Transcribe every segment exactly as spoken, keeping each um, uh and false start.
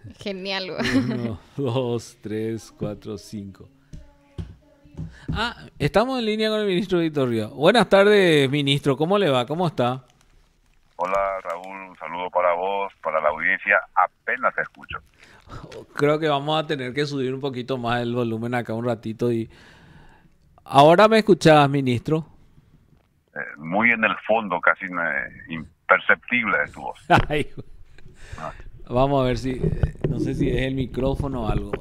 Genial. Uno, dos, tres, cuatro, cinco. Ah, estamos en línea con el ministro Víctor Ríos. Buenas tardes, ministro. ¿Cómo le va? ¿Cómo está? Hola Raúl, un saludo para vos, para la audiencia. Apenas te escucho. Creo que vamos a tener que subir un poquito más el volumen acá un ratito. Y ahora me escuchás, ministro. Eh, muy en el fondo, casi eh, imperceptible de tu voz. Ay, Ah, vamos a ver si, no sé si es el micrófono o algo.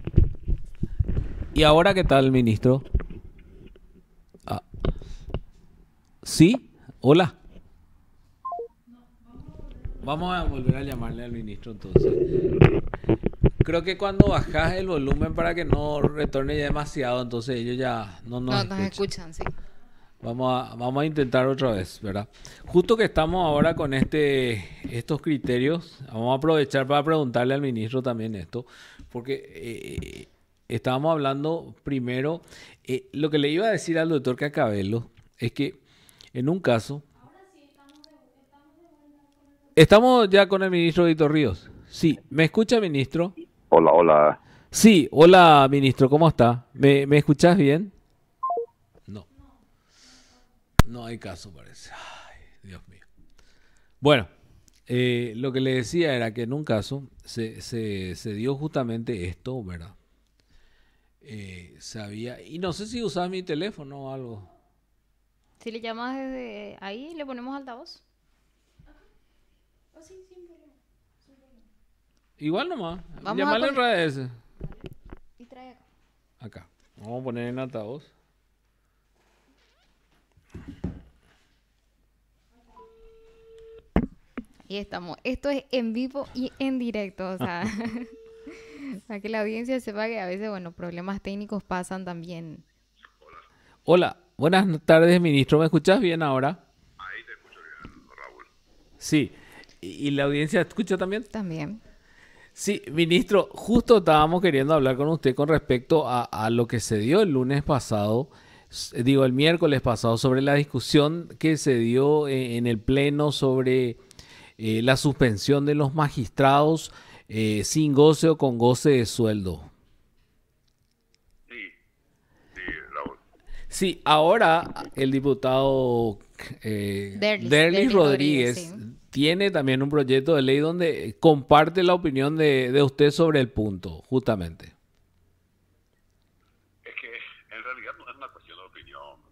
¿Y ahora qué tal, ministro? Ah, ¿sí? Hola. Vamos a volver a llamarle al ministro entonces. Creo que cuando bajás el volumen para que no retorne ya demasiado, entonces ellos ya no nos No, nos escuchan. escuchan, sí. Vamos a, vamos a intentar otra vez, ¿verdad? Justo que estamos ahora con este, estos criterios, vamos a aprovechar para preguntarle al ministro también esto, porque eh, estábamos hablando primero, eh, lo que le iba a decir al doctor Cacabello es que en un caso, estamos ya con el ministro Víctor Ríos. Sí, ¿me escucha, ministro? Hola, hola. Sí, hola, ministro, ¿cómo está? ¿Me, me escuchás bien? No. No hay caso, parece. Ay, Dios mío. Bueno, eh, lo que le decía era que en un caso se, se, se dio justamente esto, ¿verdad? Eh, sabía, y no sé si usaba mi teléfono o algo. Si le llamas desde ahí, le ponemos altavoz. Igual nomás. Vamos Llamarle a en pon- redes. Y trae acá. Acá. Vamos a poner en altavoz. Y estamos. Esto es en vivo y en directo, o sea, para que la audiencia sepa que a veces, bueno, problemas técnicos pasan también. Hola, buenas tardes, ministro. ¿Me escuchás bien ahora? Ahí te escucho bien, Raúl. Sí. ¿Y, y la audiencia escucha también? También. Sí, ministro, justo estábamos queriendo hablar con usted con respecto a, a lo que se dio el lunes pasado, s- digo el miércoles pasado, sobre la discusión que se dio eh, en el Pleno sobre eh, la suspensión de los magistrados eh, sin goce o con goce de sueldo. Sí, sí, Raúl. Sí, ahora el diputado eh, Derlis, Derlis Derlis Rodríguez Rodríguez, sí. tiene también un proyecto de ley donde comparte la opinión de, de usted sobre el punto, justamente. Es que en realidad no es una cuestión de opinión,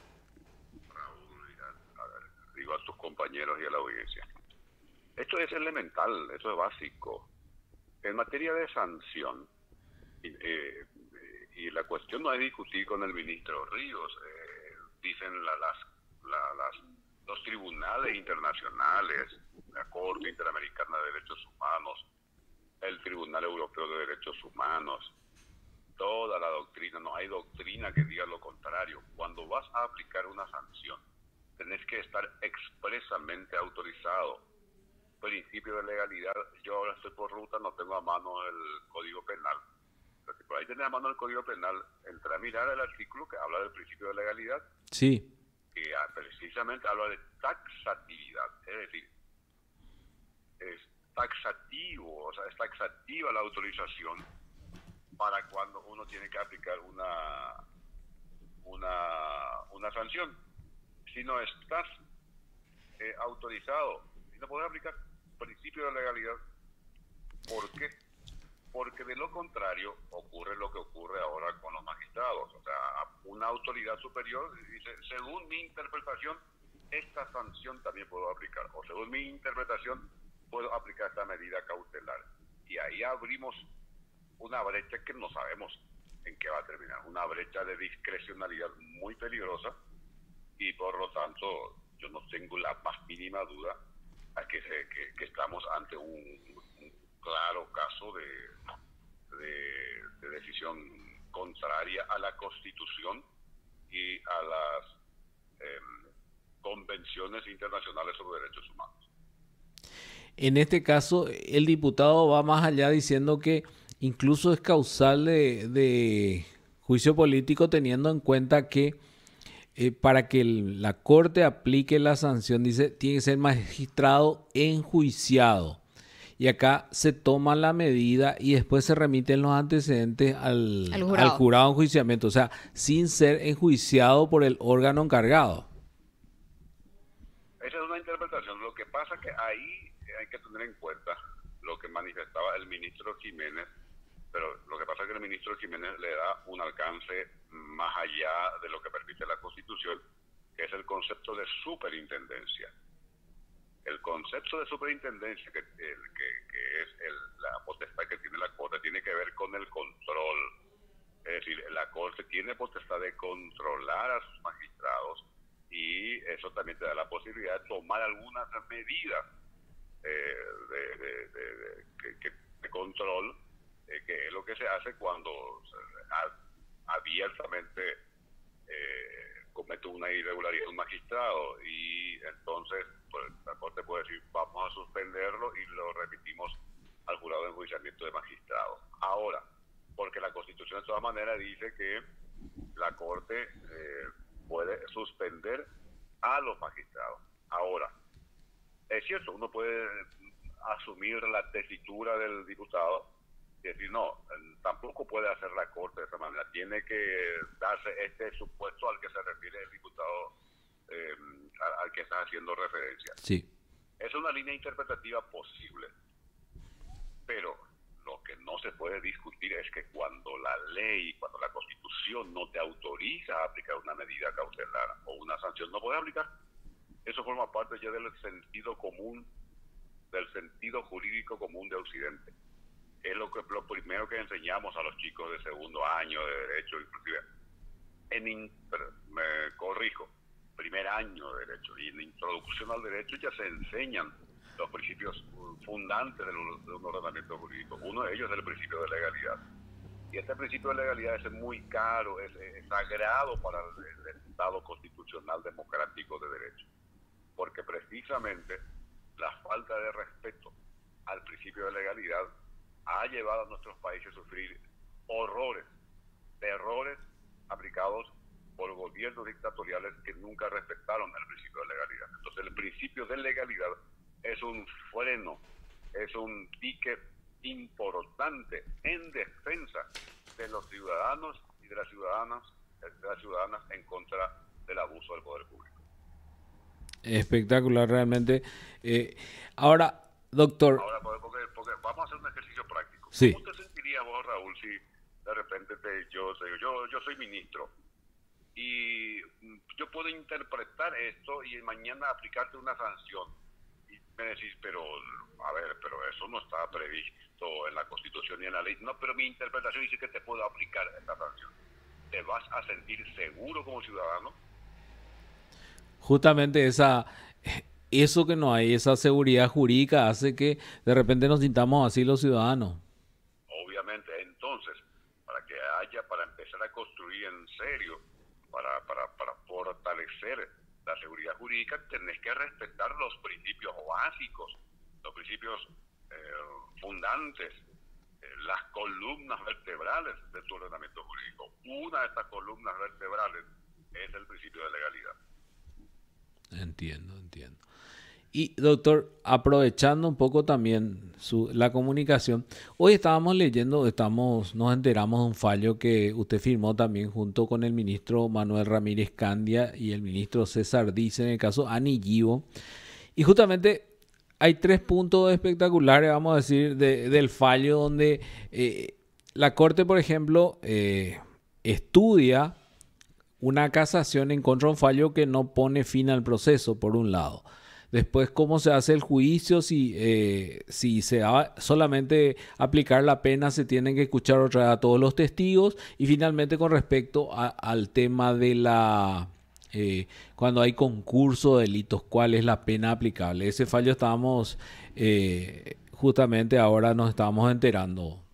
Raúl, y a, a ver, digo a tus compañeros y a la audiencia. Esto es elemental, esto es básico. En materia de sanción, y, eh, y la cuestión no es discutir con el ministro Ríos, eh, dicen la- las, la- las- los tribunales internacionales, la Corte Interamericana de Derechos Humanos, el Tribunal Europeo de Derechos Humanos, toda la doctrina, no hay doctrina que diga lo contrario. Cuando vas a aplicar una sanción, tenés que estar expresamente autorizado. Principio de legalidad, yo ahora estoy por ruta, no tengo a mano el Código Penal. Pero si por ahí tenés a mano el Código Penal, entra a mirar el artículo que habla del principio de legalidad, Sí. que ah, precisamente habla de taxatividad, es decir, es taxativo, o sea, es taxativa la autorización para cuando uno tiene que aplicar una una, una sanción. Si no estás eh, autorizado, si no podés aplicar principio de legalidad, ¿por qué? Porque de lo contrario ocurre lo que ocurre ahora con los magistrados. O sea, una autoridad superior dice, según mi interpretación, esta sanción también puedo aplicar, o según mi interpretación, puedo aplicar esta medida cautelar. Y ahí abrimos una brecha que no sabemos en qué va a terminar, una brecha de discrecionalidad muy peligrosa, y por lo tanto yo no tengo la más mínima duda a que, se, que, que estamos ante un, un claro caso de, de, de decisión contraria a la Constitución y a las eh, convenciones internacionales sobre derechos humanos. En este caso, el diputado va más allá diciendo que incluso es causal de, de juicio político, teniendo en cuenta que eh, para que el- la Corte aplique la sanción, dice, tiene que ser magistrado enjuiciado. y acá se toma la medida y después se remiten los antecedentes al, Al al jurado. jurado de enjuiciamiento, o sea, sin ser enjuiciado por el órgano encargado. Esa es una interpretación. Lo que pasa que ahí hay que tener en cuenta lo que manifestaba el ministro Jiménez, pero lo que pasa es que el ministro Jiménez le da un alcance más allá de lo que permite la Constitución, que es el concepto de superintendencia. El concepto de superintendencia, que, el, que, que es el, la potestad que tiene la Corte, tiene que ver con el control. Es decir, la Corte tiene potestad de controlar a sus magistrados y eso también te da la posibilidad de tomar algunas medidas eh, de, de, de, de, de, de control, eh, que es lo que se hace cuando a, abiertamente eh, comete una irregularidad un magistrado y entonces pues, la Corte puede decir vamos a suspenderlo y lo remitimos al jurado de enjuiciamiento de magistrados. Ahora, porque la Constitución de todas maneras dice que la Corte eh, puede suspender a los magistrados. Ahora, es cierto, uno puede asumir la tesitura del diputado y decir, no, tampoco puede hacer la Corte de esa manera, tiene que darse este supuesto al que se refiere el diputado eh, al, al que está haciendo referencia. Sí. Es una línea interpretativa posible, pero lo que no se puede discutir es que cuando la ley, cuando la Constitución no te autoriza a aplicar una medida cautelar o una sanción, no puedes aplicar. Eso forma parte ya del sentido común, del sentido jurídico común de Occidente. Es lo que lo primero que enseñamos a los chicos de segundo año de derecho, inclusive. En inter, me corrijo, primer año de derecho y en introducción al derecho ya se enseñan los principios fundantes de un ordenamiento jurídico. Uno de ellos es el principio de legalidad. Y este principio de legalidad es muy caro, es, es sagrado para el, el Estado constitucional democrático de derecho. Porque precisamente la falta de respeto al principio de legalidad ha llevado a nuestros países a sufrir horrores, terrores aplicados por gobiernos dictatoriales que nunca respetaron el principio de legalidad. Entonces el principio de legalidad es un freno, es un ticket importante en defensa de los ciudadanos y de las ciudadanas, de las ciudadanas en contra del abuso del poder público. Espectacular realmente. Eh, ahora, doctor. Ahora, porque, porque vamos a hacer un ejercicio práctico. Sí. ¿Cómo te sentirías vos, Raúl, si de repente te, yo, yo, yo soy ministro y yo puedo interpretar esto y mañana aplicarte una sanción? Me decís, pero, a ver, pero eso no está previsto en la Constitución ni en la ley. No, pero mi interpretación dice que te puedo aplicar esta sanción. ¿Te vas a sentir seguro como ciudadano? Justamente esa, eso que no hay, esa seguridad jurídica hace que de repente nos sintamos así los ciudadanos. Obviamente, entonces, para que haya, para empezar a construir en serio, para, para, para fortalecer la seguridad jurídica, tenés que respetar los principios básicos, los principios eh, fundantes, eh, las columnas vertebrales de tu ordenamiento jurídico. Una de estas columnas vertebrales es el principio de legalidad. Entiendo, entiendo. Y doctor, aprovechando un poco también su, la comunicación, hoy estábamos leyendo, estamos, nos enteramos de un fallo que usted firmó también junto con el ministro Manuel Ramírez Candia y el ministro César Dice en el caso Ani Givo. Y justamente hay tres puntos espectaculares, vamos a decir, de, del fallo donde eh, la Corte, por ejemplo, eh, estudia una casación en contra de un fallo que no pone fin al proceso, por un lado. Después, cómo se hace el juicio, si, eh, si se va solamente aplicar la pena, se tienen que escuchar otra vez a todos los testigos. Y finalmente, con respecto a, al tema de la... Eh, cuando hay concurso de delitos, ¿cuál es la pena aplicable? Ese fallo estábamos, eh, justamente ahora nos estábamos enterando.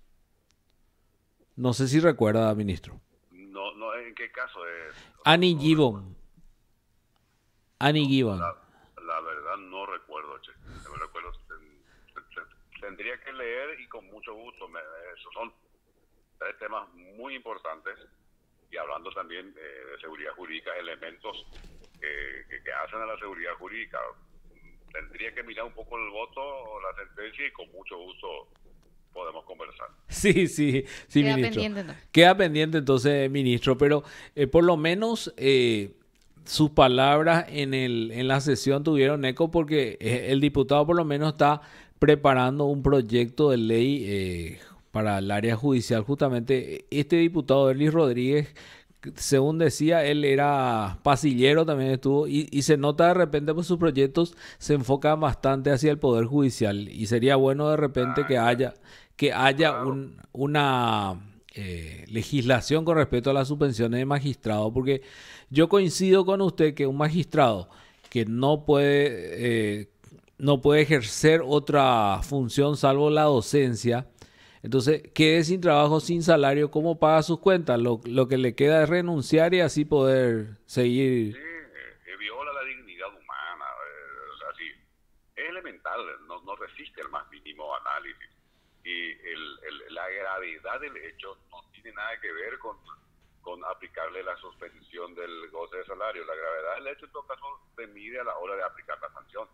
No sé si recuerda, ministro. No, no, ¿en qué caso es? Annie no, Gibbon. Annie no, Gibbon. La, la verdad no recuerdo, che. No recuerdo. Tendría que leer y con mucho gusto. Me, esos son tres temas muy importantes y hablando también eh, de seguridad jurídica, elementos que, que, que hacen a la seguridad jurídica tendría que mirar un poco el voto o la sentencia y con mucho gusto podemos conversar. Sí, sí, sí, Queda ministro. pendiente, ¿no? Queda pendiente entonces, ministro, pero eh, por lo menos eh, sus palabras en el, en la sesión tuvieron eco porque eh, el diputado por lo menos está preparando un proyecto de ley eh, para el área judicial. Justamente este diputado, Erlis Rodríguez, según decía, él era pasillero, también estuvo, y, y se nota de repente pues sus proyectos se enfocan bastante hacia el Poder Judicial y sería bueno de repente que haya, que haya un, una eh, legislación con respecto a las suspensiones de magistrados, porque yo coincido con usted que un magistrado que no puede, eh, no puede ejercer otra función salvo la docencia, entonces, quede sin trabajo, sin salario, ¿cómo paga sus cuentas? Lo, lo que le queda es renunciar y así poder seguir. Sí, eh, viola la dignidad humana. Eh, o sea, sí, es elemental, no, no resiste el más mínimo análisis. Y el, el, la gravedad del hecho no tiene nada que ver con, con aplicarle la suspensión del goce de salario. La gravedad del hecho, en todo caso, se mide a la hora de aplicar la sanción.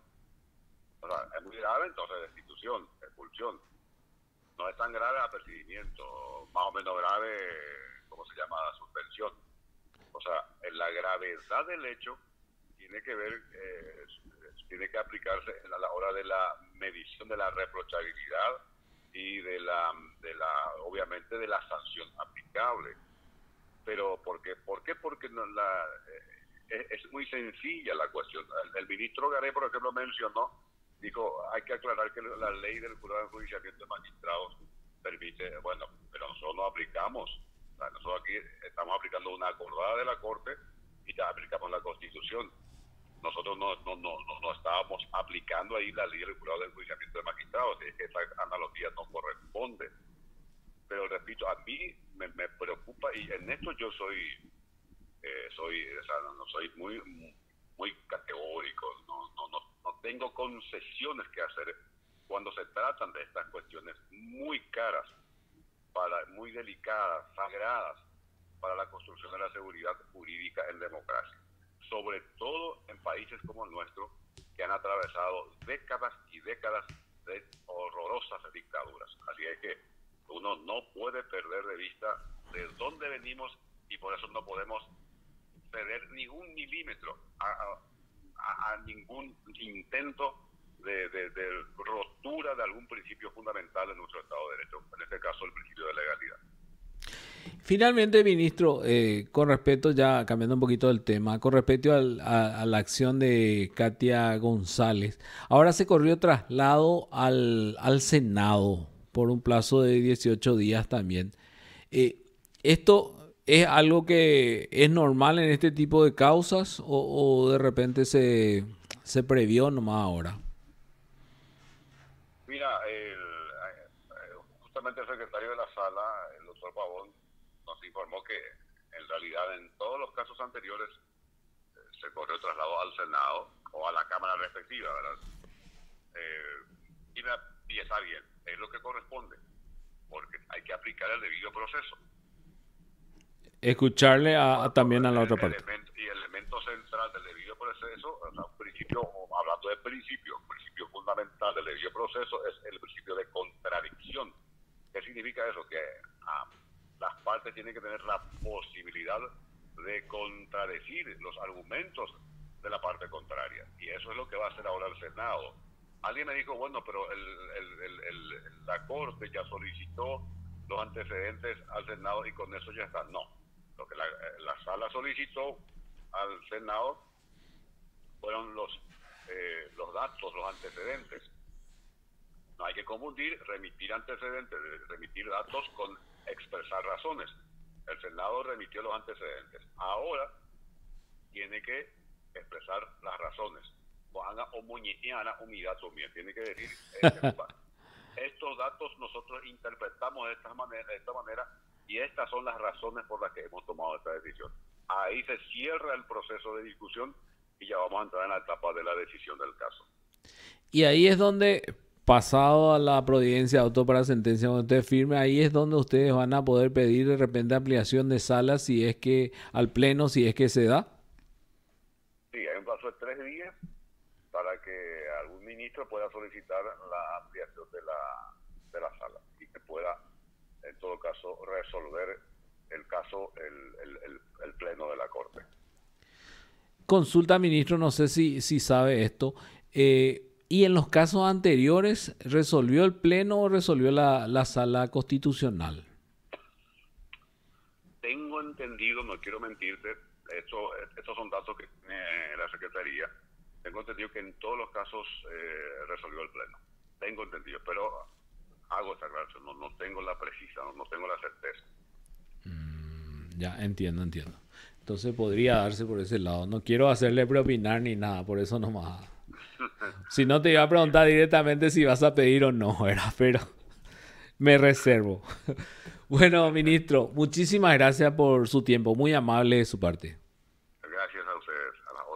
O sea, es muy grave, entonces, destitución, expulsión. No es tan grave apercibimiento, más o menos grave, ¿cómo se llama? Suspensión. O sea, en la gravedad del hecho tiene que ver, eh, tiene que aplicarse a la hora de la medición de la reprochabilidad y de la, de la obviamente, de la sanción aplicable. Pero, ¿por qué? ¿Por qué? Porque no la, eh, es muy sencilla la cuestión. El, el ministro Garay, por ejemplo, mencionó, dijo, hay que aclarar que la ley del jurado de enjuiciamiento de magistrados permite, bueno, pero nosotros no aplicamos, o sea, nosotros aquí estamos aplicando una acordada de la Corte y ya aplicamos la Constitución. Nosotros no, no, no, no, no estábamos aplicando ahí la ley del jurado de enjuiciamiento de magistrados, es que esa analogía no corresponde. Pero repito, a mí me, me preocupa y en esto yo soy, eh, soy, o sea, no, no soy muy, muy categórico, no, no, no. No tengo concesiones que hacer cuando se tratan de estas cuestiones muy caras, para, muy delicadas, sagradas para la construcción de la seguridad jurídica en democracia. Sobre todo en países como el nuestro, que han atravesado décadas y décadas de horrorosas dictaduras. Así es que uno no puede perder de vista de dónde venimos y por eso no podemos ceder ni un milímetro a, a A, a ningún intento de, de, de rotura de algún principio fundamental en nuestro Estado de Derecho, en este caso el principio de legalidad. Finalmente, ministro, eh, con respecto, ya cambiando un poquito del tema, con respecto al, a, a la acción de Katia González, ahora se corrió traslado al, al Senado por un plazo de dieciocho días también. Eh, esto... ¿Es algo que es normal en este tipo de causas o, o de repente se, se previó nomás ahora? Mira, el, justamente el secretario de la sala, el doctor Pavón, nos informó que en realidad en todos los casos anteriores eh, se corrió traslado al Senado o a la Cámara respectiva, ¿verdad? Eh, y, me, y está bien, es lo que corresponde, porque hay que aplicar el debido proceso. Escucharle a, a también a la otra parte. Elemento, y el elemento central del debido proceso, o sea, un principio, hablando de principio, un principio fundamental del debido proceso es el principio de contradicción. ¿Qué significa eso? Que ah, las partes tienen que tener la posibilidad de contradecir los argumentos de la parte contraria. Y eso es lo que va a hacer ahora el Senado. Alguien me dijo, bueno, pero el, el, el, el, la Corte ya solicitó los antecedentes al Senado y con eso ya está. No. Lo que la, la sala solicitó al Senado fueron los, eh, los datos, los antecedentes. No hay que confundir remitir antecedentes, remitir datos con expresar razones. El Senado remitió los antecedentes. Ahora tiene que expresar las razones. Tiene que decir, eh, estos datos nosotros interpretamos de esta manera, de esta manera y estas son las razones por las que hemos tomado esta decisión. Ahí se cierra el proceso de discusión y ya vamos a entrar en la etapa de la decisión del caso. Y ahí es donde, pasado a la providencia auto para sentencia, cuando usted firme, ahí es donde ustedes van a poder pedir de repente ampliación de salas si es que, al pleno, si es que se da. Sí, hay un plazo de tres días, ¿está? para que algún ministro pueda solicitar la ampliación de la, de la sala y que pueda, en todo caso, resolver el caso el, el, el, el Pleno de la Corte. Consulta, ministro, no sé si, si sabe esto. Eh, ¿Y en los casos anteriores resolvió el Pleno o resolvió la, la Sala Constitucional? Tengo entendido, no quiero mentirte, esto, estos son datos que tiene la Secretaría. Tengo entendido que en todos los casos eh, resolvió el Pleno. Tengo entendido, pero hago esta aclaración, no, no tengo la precisa, no, no tengo la certeza. Mm, ya, entiendo, entiendo. Entonces podría darse por ese lado. No quiero hacerle preopinar ni nada, por eso nomás. Si no, te iba a preguntar directamente si vas a pedir o no, ¿verdad? Pero me reservo. Bueno, ministro, muchísimas gracias por su tiempo. Muy amable de su parte. Gracias a ustedes, a las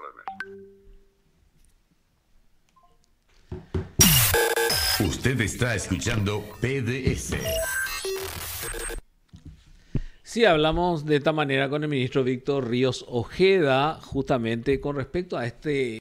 órdenes. Usted está escuchando P D S. Sí, hablamos de esta manera con el ministro Víctor Ríos Ojeda, justamente con respecto a este